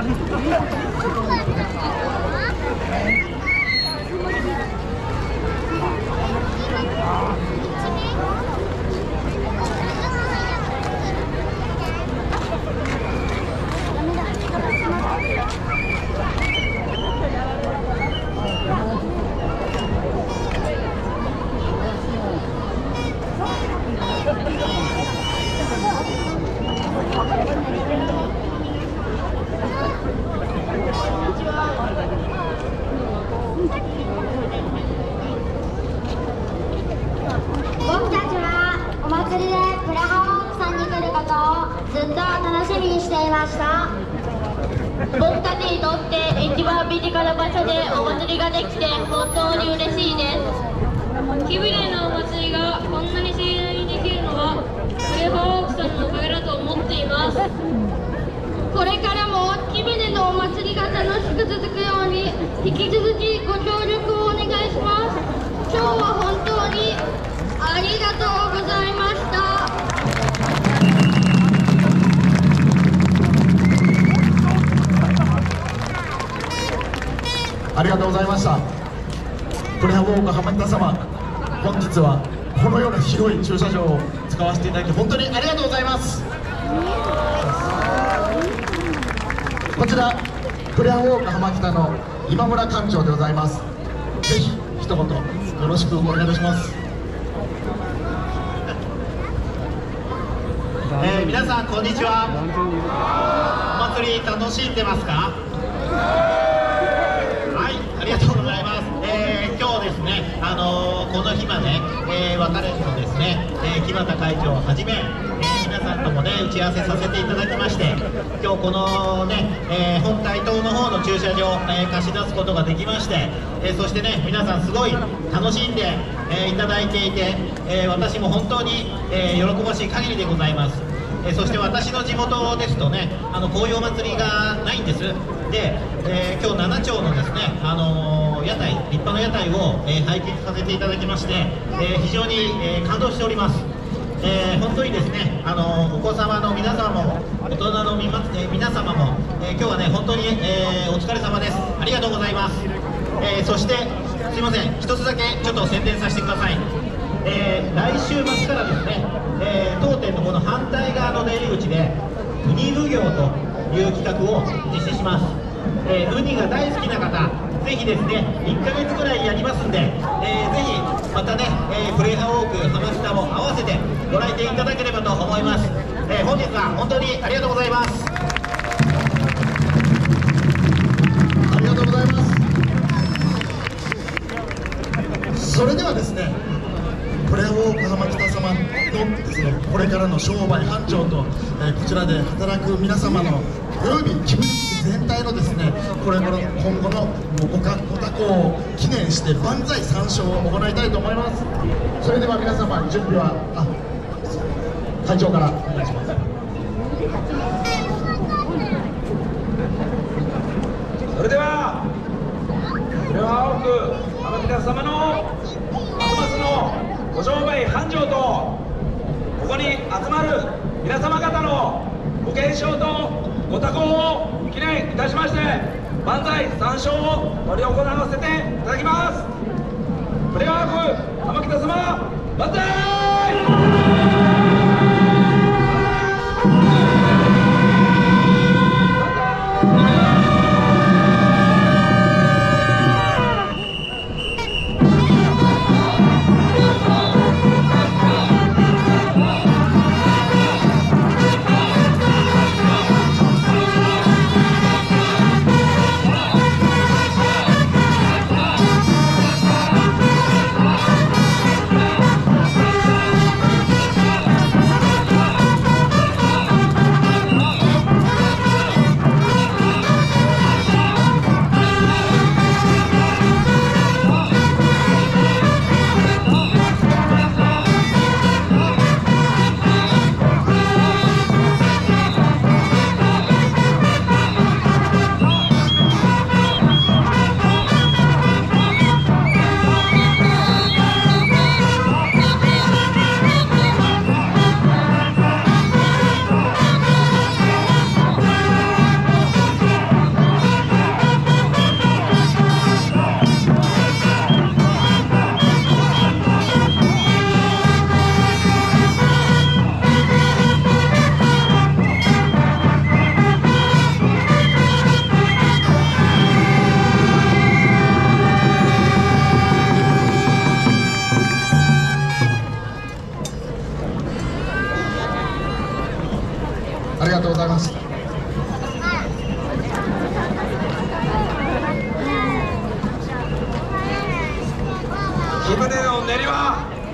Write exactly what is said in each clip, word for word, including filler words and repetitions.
僕たちはお祭りでプラハオークさんに来ることをずっと楽しみにしていました。僕たちにとって一番身近な場所でお祭りができて本当に嬉しいです。 キビレのお祭りがこんなに盛大にできるのはプラハオークさんのおかげだと思っています。 これからもキビレのお祭りが楽しく続くように引き続きご協力をお願いします。今日は本当にありがとうございました。 ありがとうございました。プレハウォーク浜北様、本日はこのような広い駐車場を使わせていただき本当にありがとうございます。こちらプレハウォーク浜北の今村館長でございます。ぜひ一言よろしくお願いいたします。 えー、皆さんこんにちは。お祭り楽しんでますか？はい、ありがとうございます。えー、今日ですね、あのー、この日まで、えー、別れとですね、えー、木俣会長をはじめ、えー、皆さんともね打ち合わせさせていただきまして、今日このね、えー、本体棟の方の駐車場、えー、貸し出すことができまして、えー、そしてね皆さんすごい楽しんで、えー、いただいていて、えー、私も本当に、えー、喜ばしい限りでございます。えー、そして私の地元ですとね、あのこういうお祭りがないんです。で、えー、今日七町のですね、あのー、屋台、立派な屋台を、えー、拝見させていただきまして、えー、非常に、えー、感動しております。えー、本当にですね、あのー、お子様の皆様も大人のみ、まえー、皆様も、えー、今日はね本当に、えー、お疲れ様です。ありがとうございます。えー、そしてすいません、一つだけちょっと宣伝させてください。えー、来週末からですね、えー、当店のこの反対側の出入り口でウニ奉行という企画を実施します。えー、ウニが大好きな方、ぜひですねいっかげつぐらいやりますんで、えー、ぜひまたね、えー、プレハウォーク浜北も合わせてご来店いただければと思います。えー、本日は本当にありがとうございます。 ありがとうございます。それではですね、プレハウォーク浜北様のですね、これからの商売繁盛と、えー、こちらで働く皆様のおよび木村地区全体のですね、これから今後のご多幸を記念して万歳三唱を行いたいと思います。それでは皆様準備はあ会長からお願いします。 それではプレハウォーク浜北様のますますのご商売繁盛と、ここに集まる皆様方のご健勝とご多幸を記念いたしまして万歳三唱を執り行わせていただきます。プレハウォーク浜北様万歳。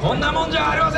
こんなもんじゃありません。